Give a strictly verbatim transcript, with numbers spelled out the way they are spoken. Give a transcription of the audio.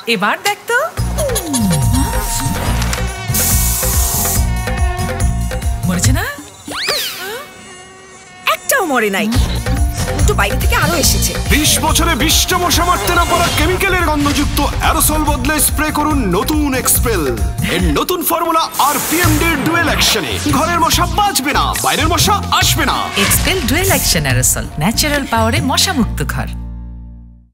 এবার দেখ তো। মরেছে না? একটাও মরে নাই, তো বাইরে থেকে আরো এসেছে। বিশ বছরে বিশটা মশা মারতে না পারা কেমিক্যালের গন্ধযুক্ত অ্যারোসল বদলে স্প্রে করুন নতুন এক্সপেল। এর নতুন ফর্মুলা আর পিএমডি ডুয়েল অ্যাকশনে ঘরের মশা বাঁচবে না, বাইরের মশা আসবে না। Expel dual action aerosol, natural পাওয়ারে মশা মুক্ত ঘর।